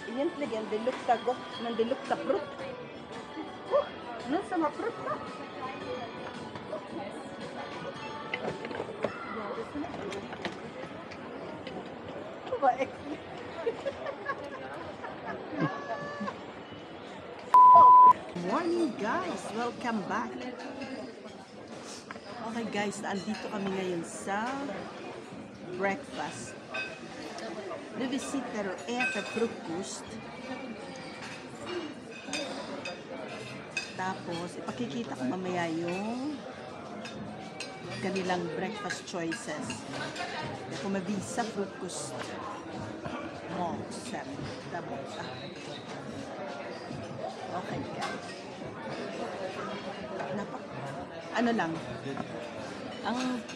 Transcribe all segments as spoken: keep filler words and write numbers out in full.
egentligen, det luktar gott, men det luktar frukt. Oh, någon som har frukt då? Oh, vad äckligt. Morning guys! Welcome back! Okay guys, andito kami ngayon sa breakfast. Vi sitter och äter frukost. Tapos, ipakikita ko mamaya yung kanilang breakfast choices. Ako mabisa frukost. Oh, sen. Tapos, ah. Okay guys. Napak ano lang, ang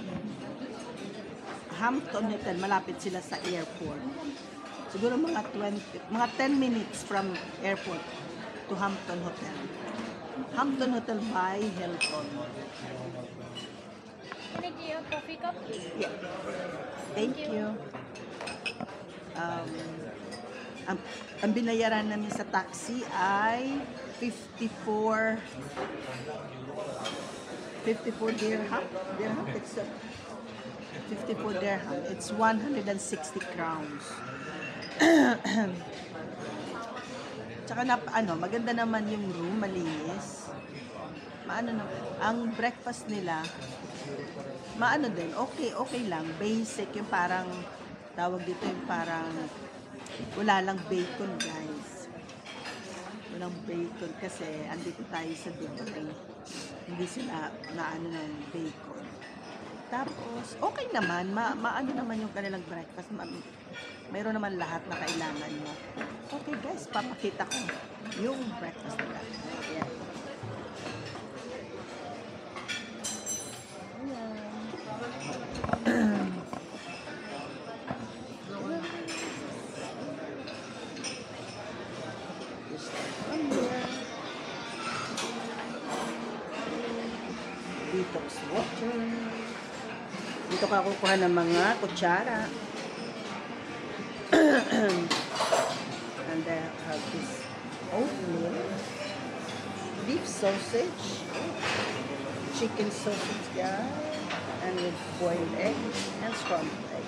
Hampton Hotel, malapit sila sa airport. Siguro mga twenty, mga ten minutes from airport to Hampton Hotel. Hampton Hotel by Hilton. Can I get you a coffee cup? Yeah. Thank you. Um, ang, ang binayaran namin sa taxi ay fifty-four fifty-four dirham. Dirham, it's a fifty-four dirham. It's one hundred sixty crowns. Tsaka na, ano, maganda naman yung room, malinis. Maano na, ang breakfast nila, maano din, okay, okay lang. Basic, yung parang, tawag dito yung parang, wala lang bacon, guys. Walang bacon kasi andito tayo sa Dubai. Hindi sila naano ng bacon. Tapos, okay naman. Ma maano naman yung kanilang breakfast. Ma mayroon naman lahat na kailangan mo. Okay guys, papakita ko yung breakfast nila. Ayan. Ayan. Detox water. Dito ka kukuha ng mga kutsara. And then have this oatmeal, beef sausage, chicken sausage, guys, and with boiled egg and scrambled egg.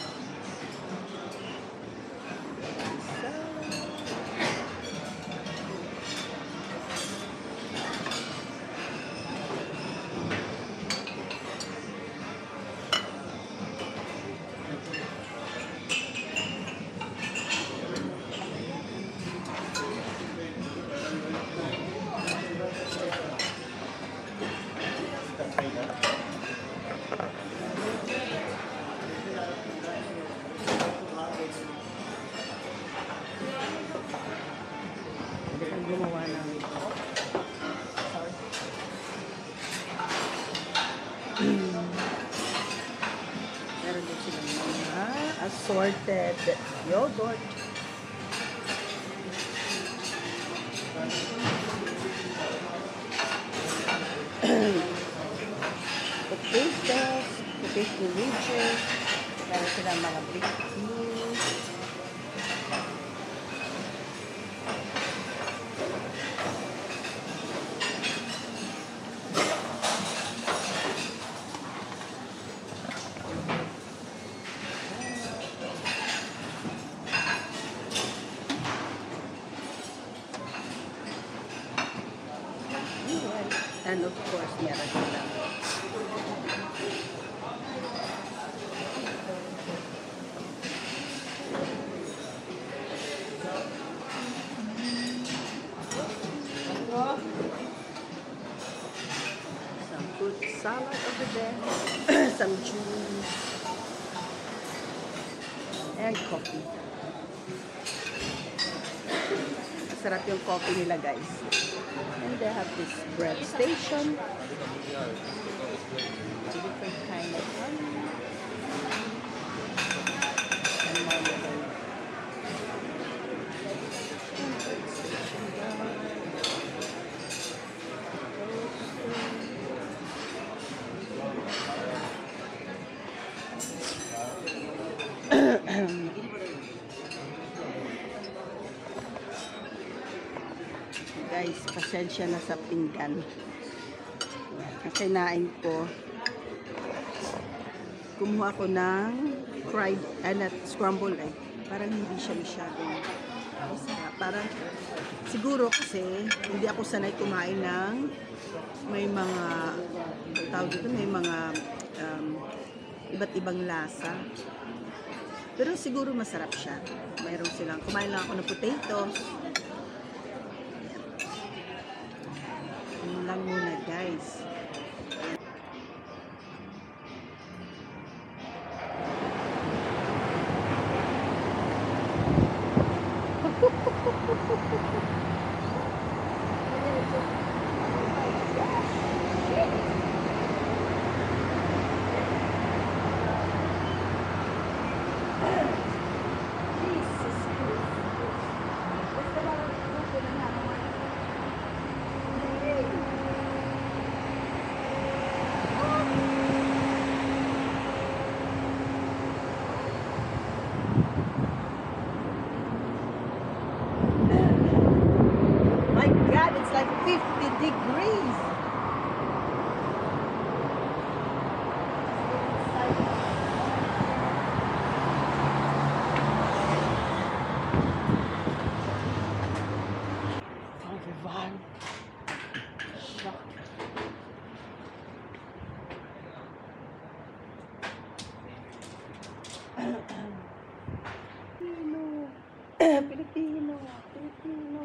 Gumawa ng meron din silang mga assorted yogurt, potatoes, potato wedges, meron silang mga baked beans, and of course, meron silang some fruit salad over there, some juice, and coffee. Masarap yung coffee nila, guys. And they have this bread station. Different kind of honey. And marmalade. And bread station, guys. guys, pasensya na sa pinggan. Kasi nain ko. Kumuha ko ng fried, uh, not scrambled egg. Parang hindi siya masyadong masarap. Parang, siguro kasi, hindi ako sanay kumain ng may mga, tawag dito, may mga um, iba't ibang lasa. Pero siguro masarap siya. Mayroon silang, kumain lang ako ng potatoes. Yun lang muna guys. It's like fifty degrees. Everyone. Shock. Filipino. Filipino. Filipino.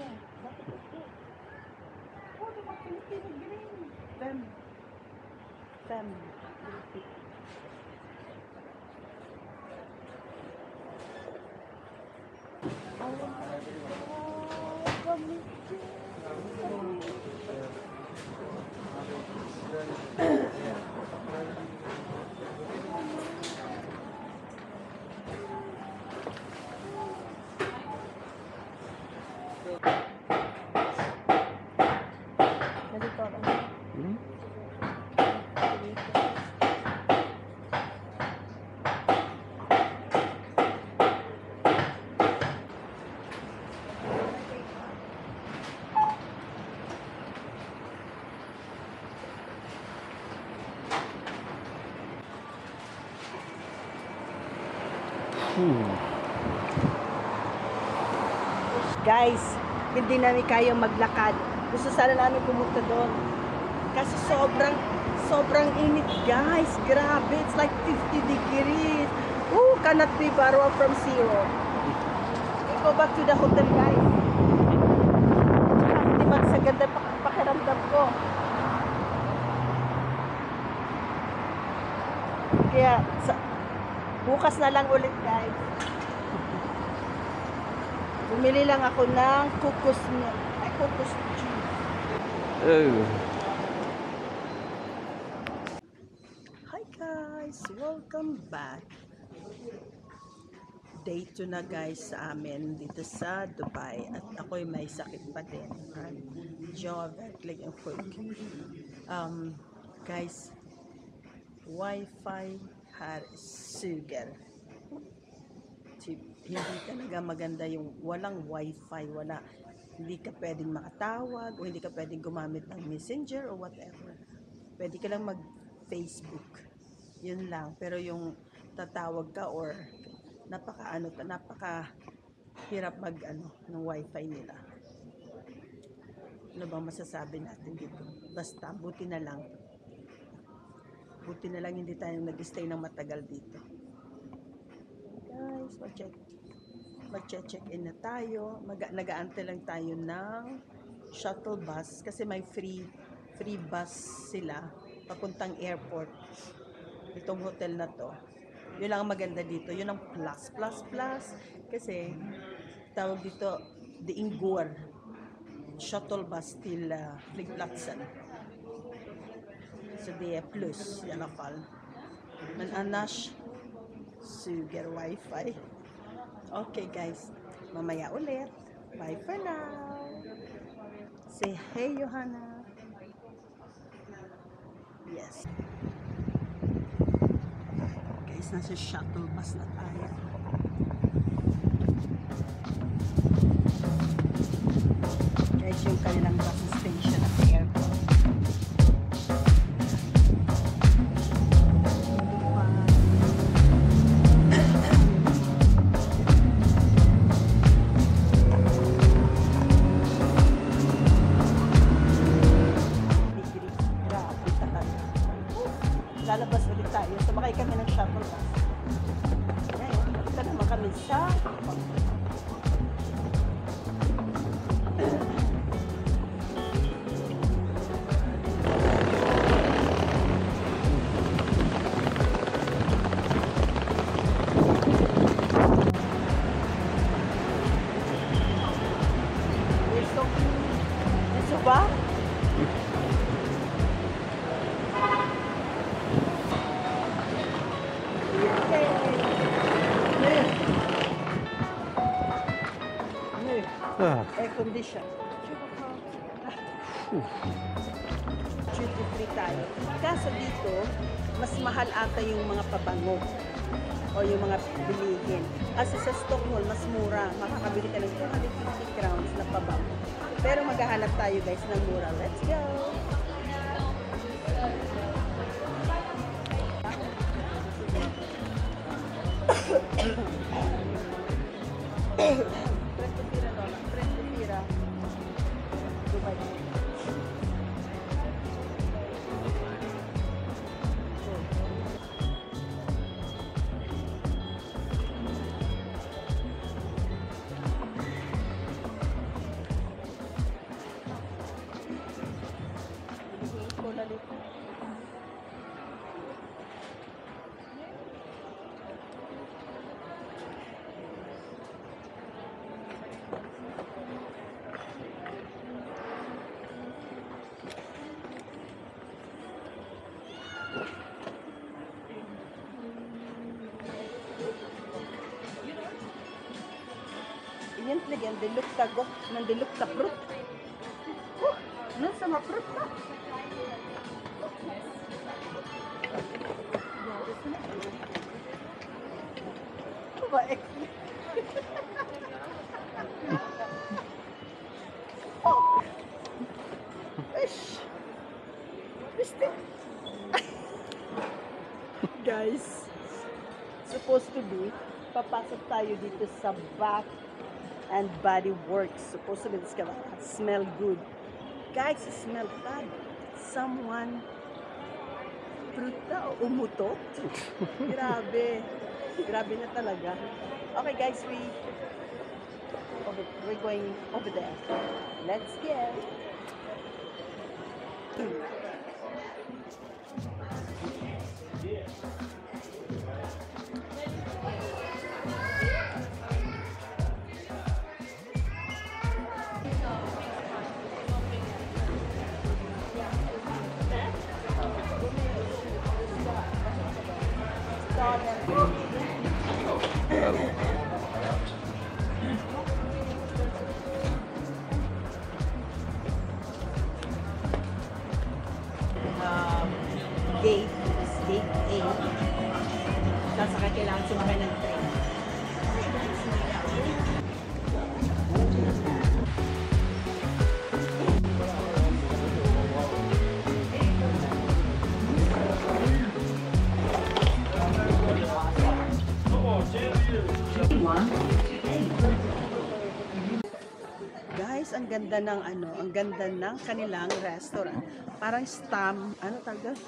Filipino green. Fem. Fem. Hmm. Guys, hindi namin kayang maglakad. Gusto sana namin pumunta doon. Kasi sobrang, sobrang init guys. Grabe, it's like fifty degrees. Ooh, cannot be borrowed from zero. We go back to the hotel guys. Hindi man sa ganda pakiramdam ko. Kaya, sa, bukas na lang ulit guys. Bumili lang ako ng cocos milk. Ay, cocos juice. Oh. Hi guys! Welcome back. Day two na guys sa amin dito sa Dubai. At ako'y may sakit pa din. Jaw, vertigo, and foot. Um, guys, Wi-Fi sugar. Hindi talaga maganda yung walang wifi, wala. Hindi ka pwedeng makatawag o hindi ka pwedeng gumamit ng messenger or whatever. Pwede ka lang mag-Facebook. Yun lang. Pero yung tatawag ka or napaka ano, napaka hirap mag ano ng wifi nila. Ano bang masasabi natin dito? Basta buti na lang. Buti na lang hindi tayo nag-stay ng matagal dito. Guys, mag-check. Mag-check in na tayo. Nag-aantay lang tayo ng shuttle bus kasi may free free bus sila papuntang airport. Itong hotel na to. Yun lang ang maganda dito. Yun ang plus, plus, plus. Kasi tawag dito, the Ingur shuttle bus till uh, Flygplatsen. Så det är plus i alla fall. Men annars suger wifi. Okay guys, mamaya ulit. Bye for now. Say hey Johanna. Yes. Guys, nasa shuttle bus na tayo. Guys, yung kanilang bus Gusto, gusto ba? Ah, Air condition. Duty free tayo. Kaso dito, mas mahal ata yung mga pabango o yung mga bilihin. Kasi sa stock mall, mas mura. Makakabili ka ng two hundred fifty crowns na pabango. Pero maghahanap tayo guys ng mura. Let's go! Presto pira dola. Presto pira. Dubai. Yan talaga, ang diluk tago, ng diluk ta fruit. Oh, ano sa mga fruit ka? Baik. Oh. Ish. Mister. Guys, supposed to be, papasok tayo dito sa Bath and Body Works. Supposed to be this gonna smell good. Guys, it smell bad. Someone fruta o umutot. Grabe. Grabe na talaga. Okay guys, we over, we're going over there. Let's get. Um, gate is gate A. Sasakay kailangan sumakay ng train. Guys, ang ganda ng ano, ang ganda ng kanilang restaurant. Parang stam, ano tawag?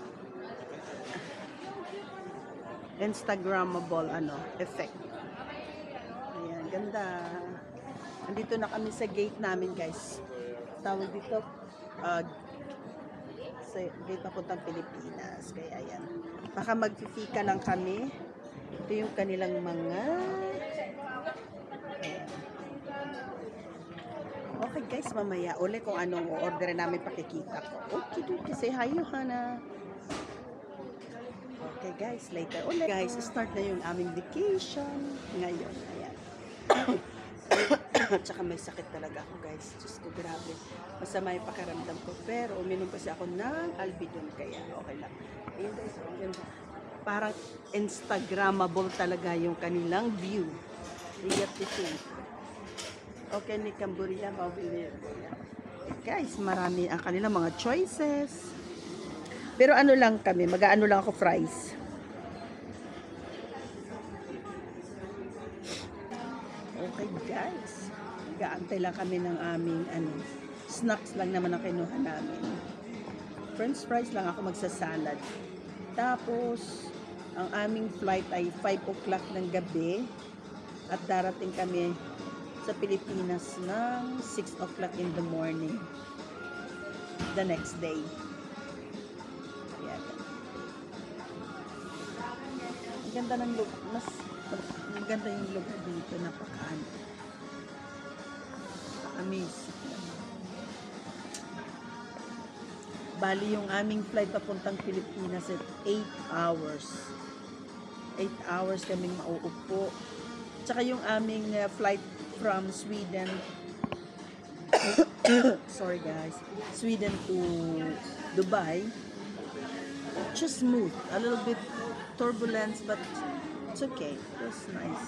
Instagrammable ano, effect. Ayan, ganda. Andito na kami sa gate namin, guys. Tawag dito, uh, sa gate papuntang Pilipinas. Kaya ayan. Baka magfifika lang kami. Ito yung kanilang mga okay guys, mamaya uli kung anong order namin pakikita ko. Okay, okay. Say hi, Johanna. Okay guys, later ulit. Guys, start na yung aming vacation ngayon. Ayan. Tsaka may sakit talaga ako guys. Diyos ko, grabe. Masama yung pakaramdam ko. Pero uminom kasi ako ng Alvidon. Kaya okay lang. Ayan guys, ayan. Parang Instagrammable talaga yung kanilang view. Lihat ito. Okay, ni Cambodia, mabili. Guys, marami ang kanilang mga choices. Pero ano lang kami, mag-aano lang ako fries. Okay, guys. Mag-aantay lang kami ng aming ano, snacks lang naman ang kinuha namin. French fries lang ako magsasalad. Tapos, ang aming flight ay five o'clock ng gabi. At darating kami sa Pilipinas ng six o'clock in the morning. The next day. Ayan. Ang ganda ng look. Mas ang ganda yung look dito. Napakaan. Amazing. Bali yung aming flight papuntang Pilipinas at eight hours. eight hours kaming mauupo. Tsaka yung aming uh, flight from Sweden sorry guys, Sweden to Dubai, just smooth, a little bit turbulence but it's okay, it was nice.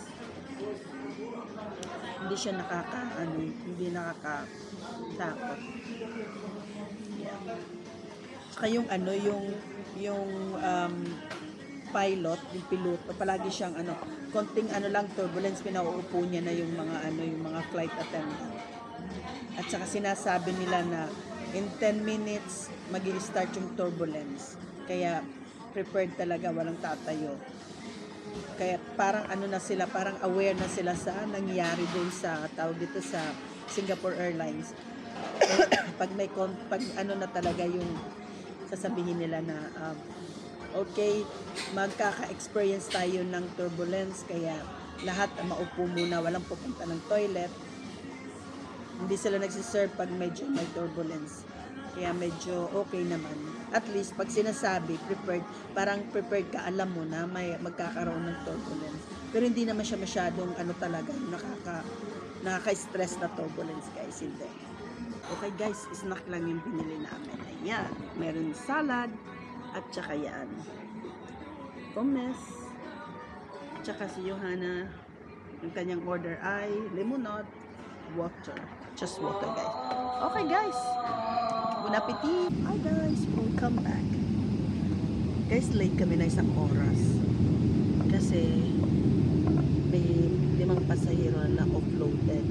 Hindi siya nakaka ano, hindi nakakatakot. Yeah. Tsaka yung ano, yung yung um, pilot, yung piloto, palagi siyang ano, konting ano lang turbulence, pinauupo niya na yung mga ano, yung mga flight attendant. At saka sinasabi nila na in ten minutes magi-start yung turbulence. Kaya prepared talaga, walang tatayo. Kaya parang ano na sila, parang aware na sila sa nangyayari dun sa tawag dito sa Singapore Airlines. pag may pag ano na talaga yung sasabihin nila na um, okay, magkaka-experience tayo ng turbulence, kaya lahat maupo muna, walang pupunta ng toilet. Hindi sila nagsiserve pag medyo may turbulence. Kaya medyo okay naman. At least, pag sinasabi, prepared, parang prepared ka, alam mo na may magkakaroon ng turbulence. Pero hindi naman siya masyadong ano talaga, nakaka, nakaka-stress na turbulence, guys. Hindi. Okay, guys, snack lang yung binili namin. Ayan, meron salad, at saka yan. Pommes. At saka si Johanna, yung kanyang order ay limonade, water. Just water, guys. Okay, guys. Bon appetit. Hi, guys. Welcome back. Guys, late kami na isang oras. Kasi may limang pasahero na offloaded.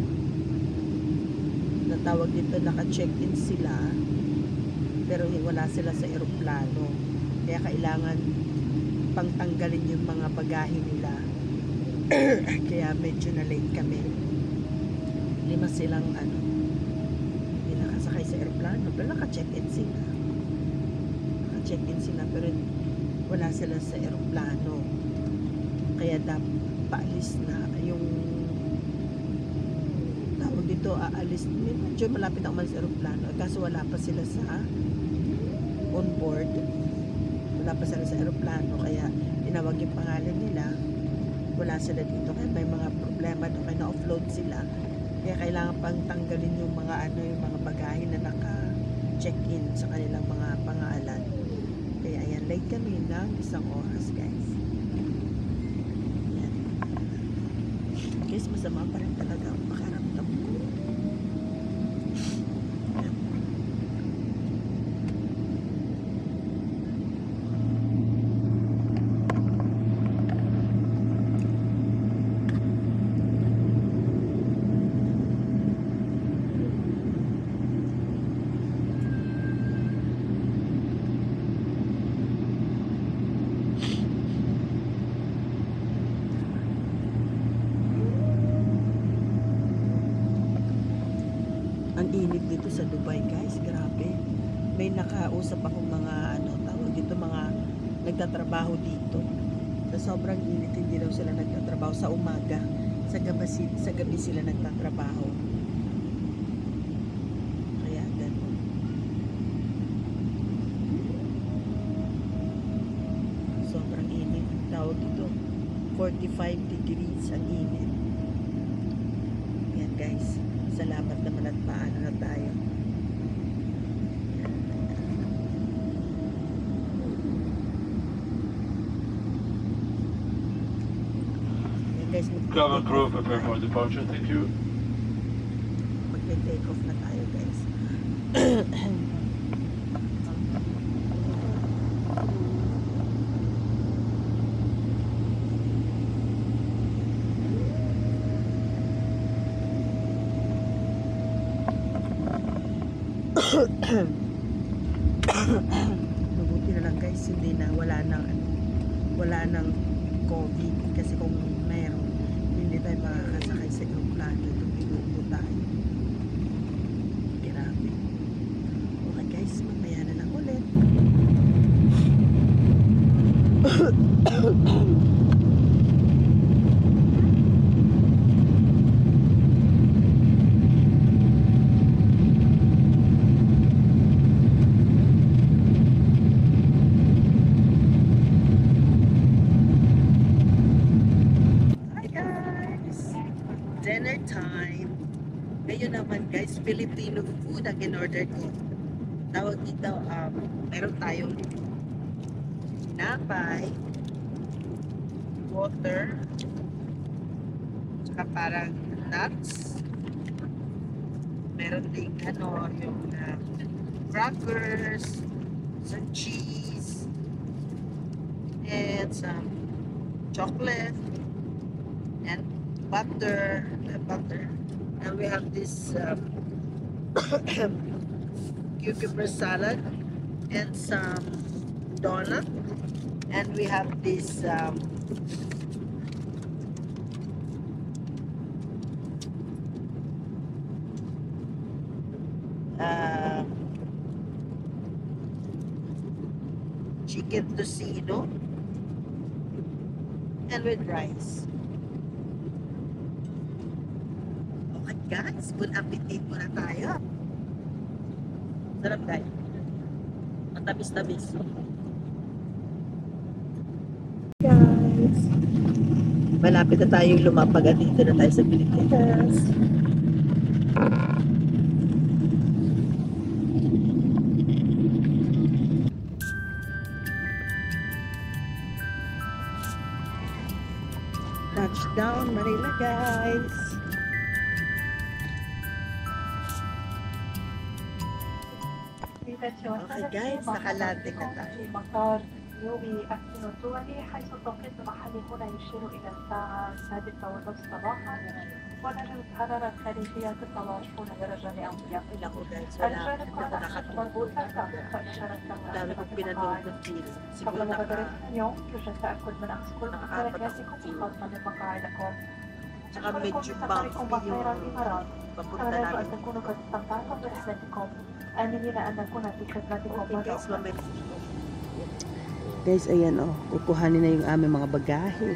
Natawag dito, naka-check-in sila. Pero wala sila sa eroplano. Kaya kailangan pangtanggalin yung mga bagahe nila. Kaya medyo na late kami. Lima silang ano, hindi nakasakay sa eroplano, pero naka-check-in sila. Naka-check-in sila, pero wala sila sa eroplano. Kaya dapat paalis na yung tawag dito, aalis. Medyo malapit na umalis sa eroplano. Kaso wala pa sila sa on board. Wala pa sila sa eroplano, kaya tinawag yung pangalan nila. Wala sila dito, kaya may mga problema doon, kaya na-offload sila. Kaya kailangan pang tanggalin yung mga ano, yung mga bagahe na naka-check-in sa kanilang mga pangalan. Kaya ayan, late kami ng isang oras, guys. Ayan. Guys, masama pa rin talaga ang pakaramdam ko. Ang init dito sa Dubai, guys, grabe. May nakausap akong mga ano, tawag dito, mga nagtatrabaho dito. Sa sobrang init, hindi daw sila nagtatrabaho sa umaga. Sa gabi, sa gabi sila nagtatrabaho. Kaya ganun. Sobrang init. Tawag dito, forty-five degrees ang init. Yan, guys. Salamat naman at paano na tayo. Yan, guys, Cabin crew, prepare for departure. Thank you. Mag-take off na tayo, guys. Mabuti na lang, guys, hindi na, wala nang ano, wala nang COVID, kasi kung mayroon, hindi tayo makakasakay sa aeroplano. Tumilog po tayo. Grabe. Okay guys, mamaya na lang ulit. Dinner time. Ngayon naman guys, Filipino food ang in-order ko. Tawag dito, um, meron tayong tinapay, water, tsaka parang nuts. Meron ding ano, yung uh, crackers, some cheese, and some chocolate, and butter, uh, butter, and we have this um, cucumber salad and some donut, and we have this um, uh, chicken tocino, and with rice. Guys, good appetit muna tayo. Sarap guys. Matamis-tamis. Guys, malapit na tayong lumapag at dito na tayo sa Pilipinas. Touchdown Manila guys. Okay guys, nakalanding na tayo. مطار يومي أكسن الدولي حيث التوقيت المحلي هنا يشير إلى الساعة السادسة والنصف صباحا ودرجة الحرارة الخارجية ستة وعشرين درجة مئوية. Ilang ko guys, wala. الجانب Hindi ako هذا nakatulog. مربوطة تعطيك إشارة Dami kong pinanood ng film. Siguro قبل naka مغادرة اليوم يرجى التأكد من أخذ كل ممتلكاتكم الخاصة بمقاعدكم. tsaka medyo سفركم bumpy بخير yung الإمارات. papunta أرجو أن namin. تكونوا قد استمتعتم برحلتكم آمنين أن نكون في خدمتكم Okay مرة guys, أخرى. mamaya. Guys, ayan oh, kukuhanin na yung aming mga bagahe.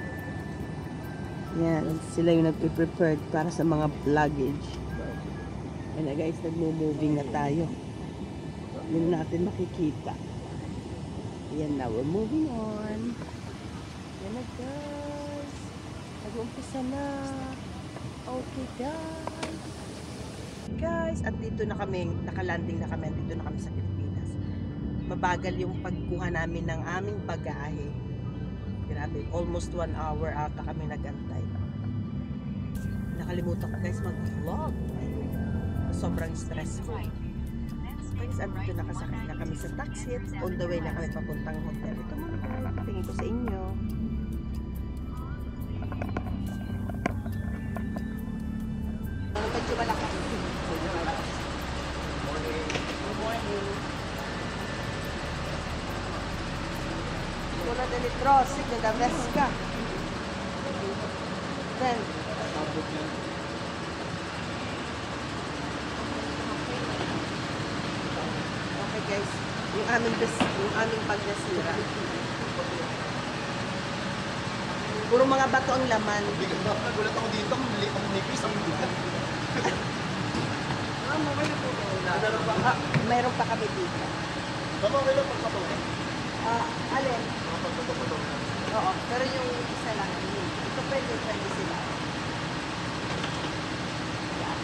Yan, sila yung nagpe-prepared para sa mga luggage. Ayan na guys, nagmo-moving na tayo. Yun natin makikita. Ayan na, we're moving on. Ayan na guys. Nag-umpisa na. Okay guys. Guys, at dito na kami, nakalanding na kami, dito na kami sa Pilipinas. Mabagal yung pagkuha namin ng aming bagahe. Grabe, almost one hour ata kami nagantay. Nakalimutan ko guys mag-vlog. Sobrang stressful. Guys, andito nakasakay na kami sa taxi. On the way na kami papuntang hotel. Ito muna guys, tingin ko sa inyo. Medyo malakas. Good morning. Una de litros, de la vesca. Then, okay guys, yung aming bes, yung aming pagdesira. Puro mga bato ang laman. Nagulat ako dito, mali ang nipis, ang bigat. Ah, mamay na po. Ah, mayroon pa kami dito. Tama, okay lang pagpatuloy. Ah, alin? Mga pagpatuloy. Oo, pero yung isa lang, hindi. Ito pwede, pwede sila. Yan.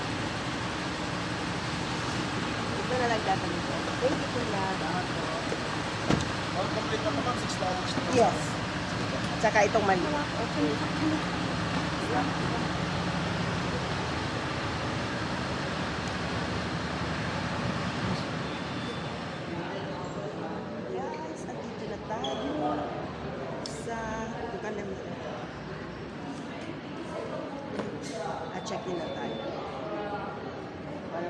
Ito na lang data nito. Thank you, Kuya. All complete na po ma'am, six luggage na. Yes. Tsaka itong mali. Okay. Guys, andito na tayo sa dukan namin. At check-in na tayo. Para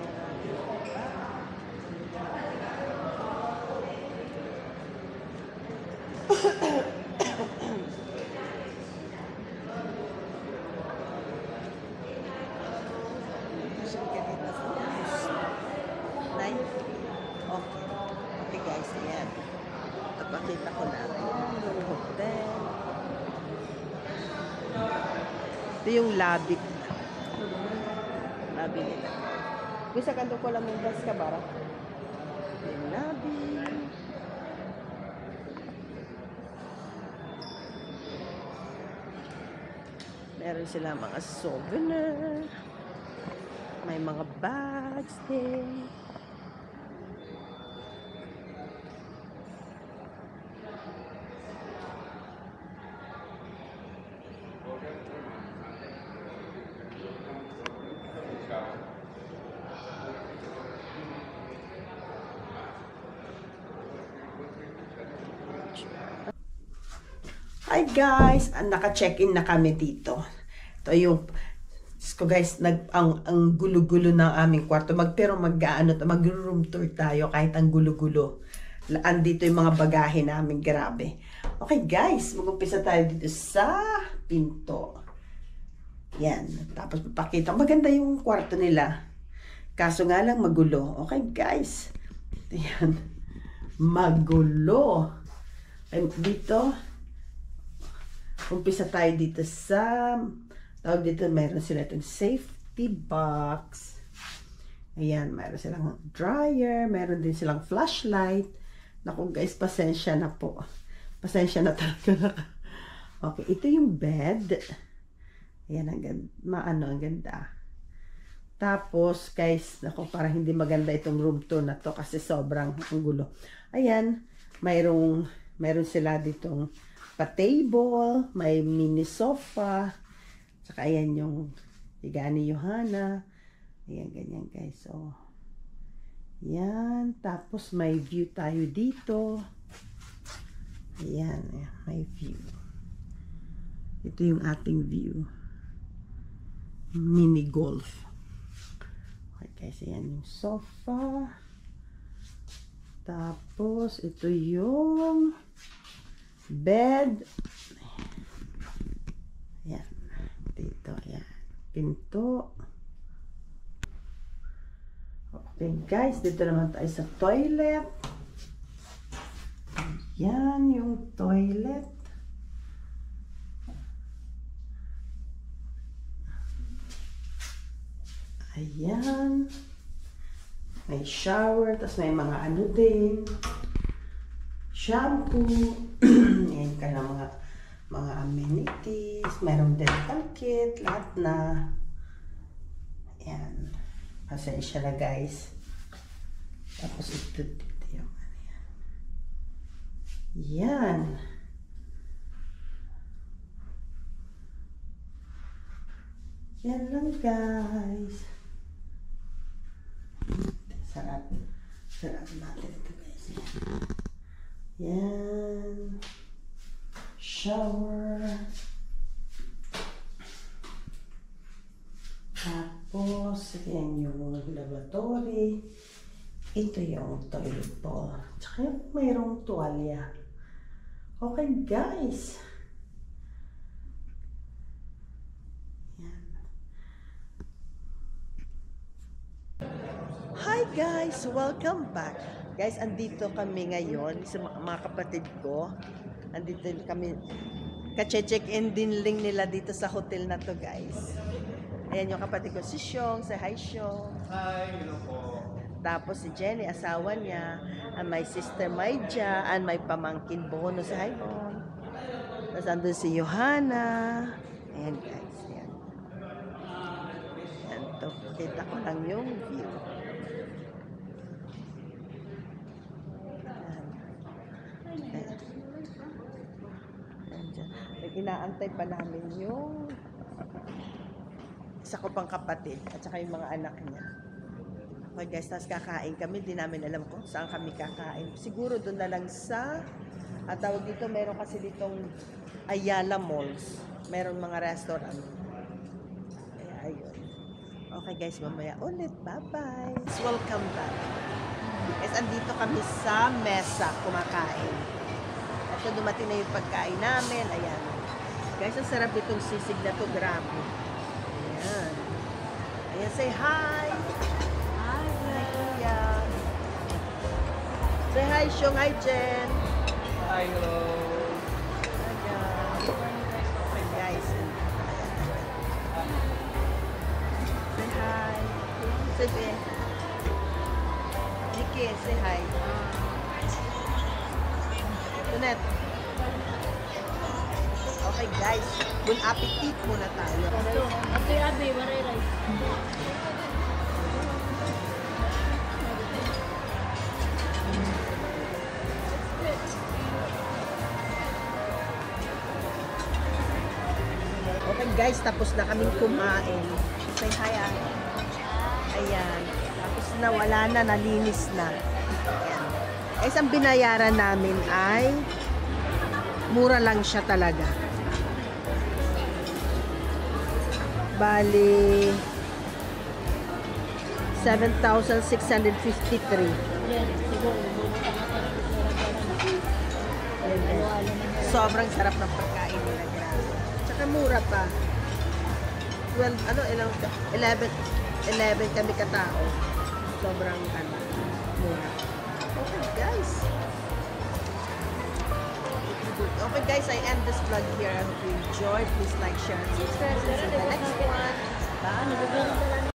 Pakita ko na. Ayan, yung hotel. Ito yung lobby. Lobby nila. Bisa kanto ko lang mong bus ka bara. Yung lobby. Meron sila mga souvenir. May mga bags din. Hi guys, Ah, naka-check-in na kami dito. Ito yung ko guys, nag ang ang gulo-gulo ng aming kwarto. Mag pero mag-aano to, mag-room tour tayo kahit ang gulo-gulo. Andito yung mga bagahe namin, grabe. Okay guys, mag-umpisa tayo dito sa pinto. Yan, tapos papakita. Maganda yung kwarto nila. Kaso nga lang magulo. Okay guys. Yan. Magulo. And dito umpisa tayo dito sa tawag dito, mayroon sila itong safety box. Ayan, mayroon silang dryer, mayroon din silang flashlight. Naku guys, pasensya na po. Pasensya na talaga. Okay, ito yung bed. Ayan, ang ganda. Maano, ang ganda. Tapos, guys, naku, parang hindi maganda itong room tour na to kasi sobrang ang gulo. Ayan, mayroong, mayroon sila ditong pa-table, may mini sofa, saka ayan yung higa ni Johanna. Ayan, ganyan guys. So, yan. Tapos may view tayo dito. Ayan, ayan, may view. Ito yung ating view. Mini golf. Okay guys, ayan yung sofa. Tapos, ito yung bed. Ayan. Dito, ayan. Pinto. Okay guys, dito naman tayo sa toilet. Ayan yung toilet. Ayan. May shower, tapos may mga ano din. Shampoo. Ayan ka na mga mga amenities. Mayroong dental kit. Lahat na. Ayan. Pasensya na guys. Tapos ito dito yung ano yan. Yan. Yan lang guys. Sarap. Sarap natin ito guys. Yan. Shower. Tapos, yan yung lavatory. Ito yung toilet bowl. Tsaka mayroong tuwalya. Okay guys. Yan. Hi guys! Welcome back. Guys, andito kami ngayon sa mga kapatid ko. Andito kami, ka-check-in din link nila dito sa hotel na to guys. Ayan yung kapatid ko, si Xiong. Say hi, Xiong. Hi, hello po. Tapos si Jenny, asawa niya. And my sister Maija. And my pamangkin Bono. Say hi, Bon. Tapos andun si Johanna. Ayan guys. Ayan. Ayan to. Kita ko lang yung view. Inaantay pa namin yung isa ko pang kapatid at saka yung mga anak niya. Okay guys, tapos kakain kami. Di namin alam kung saan kami kakain. Siguro doon na lang sa at tawag dito, meron kasi ditong Ayala Malls. Meron mga restaurant. Kaya ayun. Okay guys, mamaya ulit. Bye-bye. Welcome back. Guys, andito kami sa mesa kumakain. At dumating na yung pagkain namin. Ayan. Guys, ang sarap itong sisig na to. Grabe. Ayan. Ayan, say hi. Hi, Kuya. Say hi, Xiong. Hi, Jen. Hi. Hi, hello. Hi guys. Say hi. Sige. Nikki, say hi. Tunet. Okay guys, bon appetit muna tayo. Ate, Abe, waray rice. Okay guys, tapos na kaming kumain. Say hi ah. Ayan. Tapos na, wala na, nalinis na. Ayan. Guys, ang binayaran namin ay mura lang siya talaga. Bali seven thousand six hundred fifty-three. Yan, siguro. Ayan, guys. Sobrang sarap ng pagkain nila, grabe. Tsaka mura pa. twelve, ano, ilang, eleven, eleven kami katao. Sobrang, ano, mura. Okay, guys. Okay, guys, I end this vlog here. I hope you enjoyed. Please like, share, and subscribe. See you in the next one. Bye.